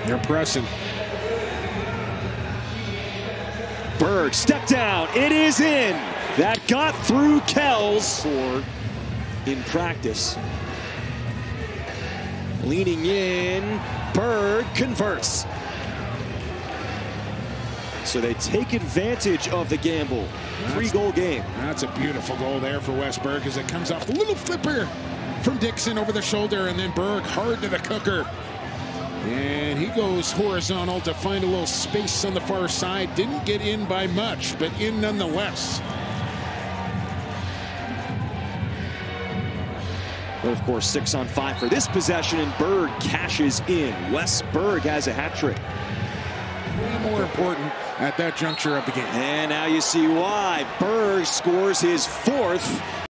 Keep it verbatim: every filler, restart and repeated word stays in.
They're pressing. Berg, step down. It is in. That got through Kells for in practice. Leaning in. Berg converts. So they take advantage of the gamble. Three-goal game. That's a beautiful goal there for Wes Berg as it comes off a little flipper from Dixon over the shoulder, and then Berg hard to the cooker. And he goes horizontal to find a little space on the far side. Didn't get in by much, but in nonetheless. But of course, six on five for this possession, and Berg cashes in. Wes Berg has a hat trick. Way more important at that juncture of the game. And now you see why. Berg scores his fourth.